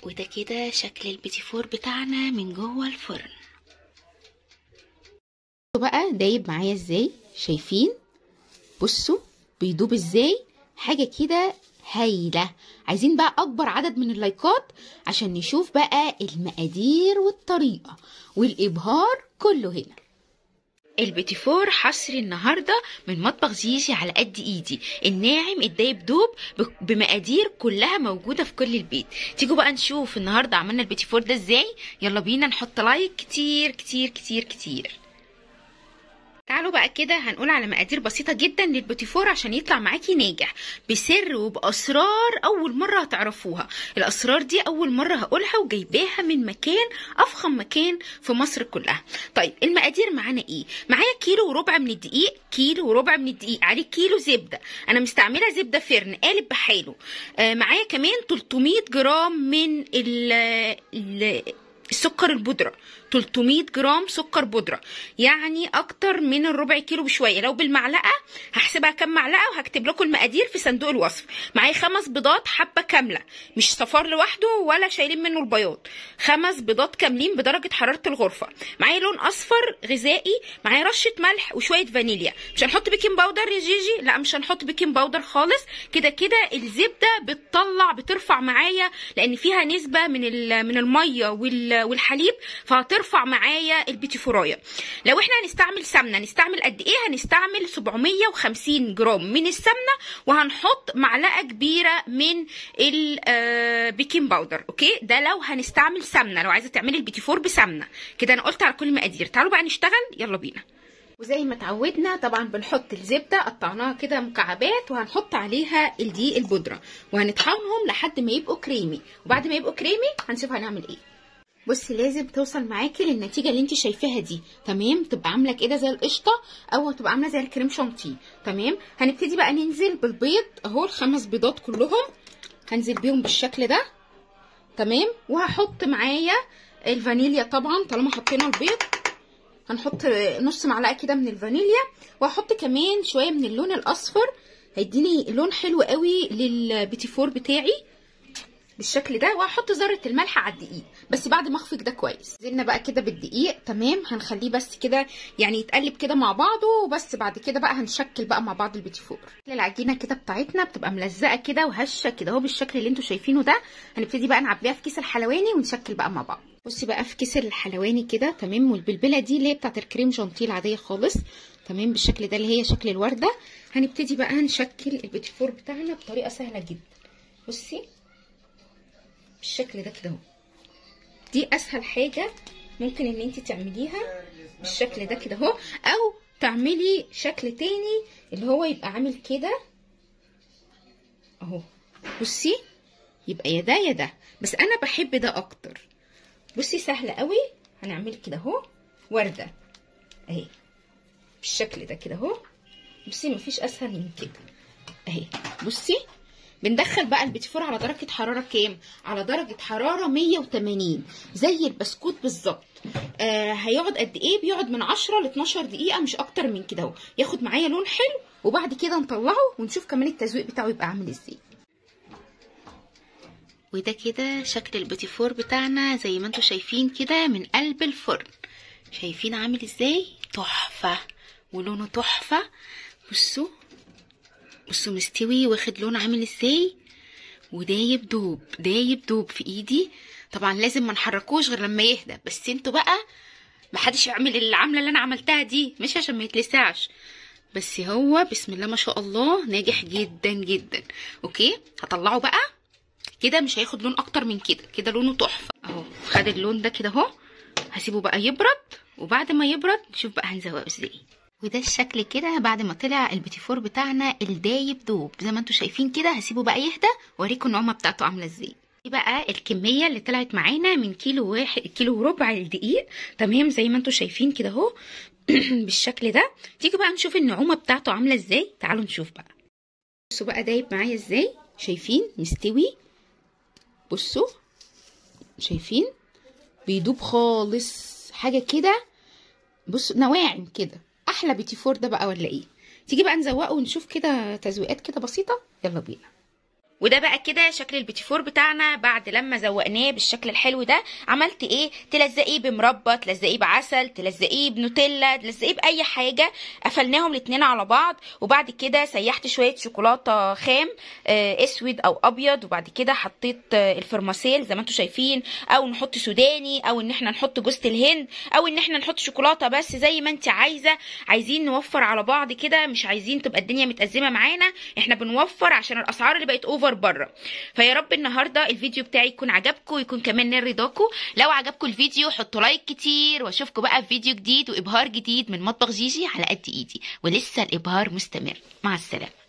وده كده شكل البيتي فور بتاعنا من جوه الفرن. بقى دايب معايا ازاي؟ شايفين؟ بصوا بيدوب ازاي، حاجه كده هايله. عايزين بقى اكبر عدد من اللايكات عشان نشوف بقى المقادير والطريقه والابهار كله هنا. البيتي فور حصري النهارده من مطبخ زيزي على قد ايدي، الناعم الدايب دوب بمقادير كلها موجوده في كل البيت. تيجوا بقى نشوف النهارده عملنا البيتي فور ده ازاي. يلا بينا نحط لايك كتير كتير كتير كتير. تعالوا بقى كده هنقول على مقادير بسيطة جدا للبيتي فور عشان يطلع معاكي ناجح بسر وبأسرار أول مرة هتعرفوها. الأسرار دي أول مرة هقولها وجايباها من مكان أفخم مكان في مصر كلها. طيب المقادير معانا إيه؟ معايا كيلو وربع من الدقيق، كيلو وربع من الدقيق عليه كيلو زبدة، أنا مستعملة زبدة فرن قالب بحاله. معايا كمان 300 جرام من السكر البودرة، 300 جرام سكر بودرة، يعني اكتر من الربع كيلو بشويه. لو بالمعلقه هحسبها كام معلقه وهكتب لكم المقادير في صندوق الوصف. معايا 5 بيضات حبه كامله، مش صفار لوحده ولا شايلين منه البياض، 5 بيضات كاملين بدرجه حراره الغرفه. معايا لون اصفر غذائي، معايا رشه ملح وشويه فانيليا. مش هنحط بيكنج باودر يا جيجي؟ لا مش هنحط بيكنج باودر خالص. كده كده الزبده بترفع معايا لان فيها نسبه من الميه والحليب، فهترفع معايا البيتي فورايه. لو احنا هنستعمل سمنه نستعمل قد ايه؟ هنستعمل 750 جرام من السمنه، وهنحط معلقه كبيره من البيكنج باودر. اوكي، ده لو هنستعمل سمنه، لو عايزه تعملي البيتي فور بسمنه. كده انا قلت على كل المقادير. تعالوا بقى نشتغل، يلا بينا. وزي ما اتعودنا طبعا بنحط الزبده قطعناها كده مكعبات، وهنحط عليها الدقيق البودره وهنطحنهم لحد ما يبقوا كريمي، وبعد ما يبقوا كريمي هنشوف هنعمل ايه. بصي لازم توصل معاكي للنتيجه اللي انت شايفاها دي، تمام؟ تبقى عامله كده زي القشطه او تبقى عامله زي الكريم شانتيه، تمام؟ هنبتدي بقى ننزل بالبيض اهو، ال5 بيضات كلهم هنزل بيهم بالشكل ده، تمام؟ وهحط معايا الفانيليا طبعا طالما حطينا البيض، هنحط نص معلقه كده من الفانيليا، وهحط كمان شويه من اللون الاصفر هيديني لون حلو قوي للبيتي فور بتاعي بالشكل ده، وهحط ذره الملح على الدقيق بس بعد ما اخفق ده كويس. نزلنا بقى كده بالدقيق، تمام؟ هنخليه بس كده يعني يتقلب كده مع بعضه، وبس بعد كده بقى هنشكل بقى مع بعض البيتي فور. العجينه كده بتاعتنا بتبقى ملزقه كده وهشه كده اهو بالشكل اللي انتوا شايفينه ده. هنبتدي بقى نعبيها في كيس الحلواني ونشكل بقى مع بعض. بصي بقى في كيس الحلواني كده، تمام؟ والبلبله دي اللي هي بتاعت الكريم شانتيه العاديه خالص، تمام؟ بالشكل ده اللي هي شكل الورده. هنبتدي بقى نشكل البيتي فور بتاعنا بطريقه سهله جدا. بصي بالشكل ده كده اهو، دي اسهل حاجه ممكن ان انت تعمليها بالشكل ده كده اهو، او تعملي شكل تاني اللي هو يبقى عامل كده اهو. بصي يبقى يا ده يا ده، بس انا بحب ده اكتر. بصي سهله قوي، هنعمل كده اهو ورده اهي بالشكل ده كده اهو. بصي مفيش اسهل من كده اهي. بصي بندخل بقى البيتي فور على درجه حراره كام؟ على درجه حراره 180 زي البسكوت بالظبط. هيقعد قد ايه؟ بيقعد من 10 ل 12 دقيقه مش اكتر من كده اهو، ياخد معايا لون حلو، وبعد كده نطلعه ونشوف كمان التزويق بتاعه يبقى عامل ازاي. وده كده شكل البيتي فور بتاعنا زي ما انتوا شايفين كده من قلب الفرن. شايفين عامل ازاي؟ تحفه ولونه تحفه. بصوا بصوا مستوي واخد لون عامل ازاي، ودايب دوب دايب دوب في ايدي. طبعا لازم ما نحركوش غير لما يهدى، بس انتوا بقى محدش يعمل العمله اللي انا عملتها دي، مش عشان ما يتلسعش، بس هو بسم الله ما شاء الله ناجح جدا جدا. اوكي هطلعه بقى كده، مش هياخد لون اكتر من كده، كده لونه تحفه اهو، خد اللون ده كده اهو. هسيبه بقى يبرد، وبعد ما يبرد نشوف بقى هنزوقه ازاي. وده الشكل كده بعد ما طلع البيتي فور بتاعنا الدايب دوب زي ما انتوا شايفين كده. هسيبه بقى يهدى واوريكم النعومه بتاعته عامله ازاي. دي بقى الكميه اللي طلعت معانا من كيلو وربع الدقيق، تمام؟ زي ما انتوا شايفين كده اهو بالشكل ده. تيجي بقى نشوف النعومه بتاعته عامله ازاي. تعالوا نشوف بقى. بصوا بقى دايب معايا ازاي، شايفين؟ مستوي. بصوا شايفين بيدوب خالص حاجه كده، بصوا نواعم كده. احلى بيتي فور ده بقى ولا ايه؟ تيجي بقى نزوقه ونشوف كده تزويقات كده بسيطه. يلا بينا. وده بقى كده شكل البيتي فور بتاعنا بعد لما زوقناه بالشكل الحلو ده. عملت ايه؟ تلزقيه بمربى، تلزقيه بعسل، تلزقيه بنوتيلا، تلزقيه باي حاجه. قفلناهم الاتنين على بعض، وبعد كده سيحت شويه شوكولاته خام اسود او ابيض، وبعد كده حطيت الفرماسيل زي ما انتم شايفين، او نحط سوداني، او ان احنا نحط جوز الهند، او ان احنا نحط شوكولاته بس زي ما انت عايزه. عايزين نوفر على بعض كده، مش عايزين تبقى الدنيا متأزمه معانا، احنا بنوفر عشان الاسعار اللي بقت اوفر بره. فيا رب النهارده الفيديو بتاعي يكون عجبكم، ويكون كمان نال رضاكم. لو عجبكم الفيديو حطوا لايك كتير، واشوفكم بقى في فيديو جديد وابهار جديد من مطبخ جيجي على قد ايدي، ولسه الابهار مستمر. مع السلامه.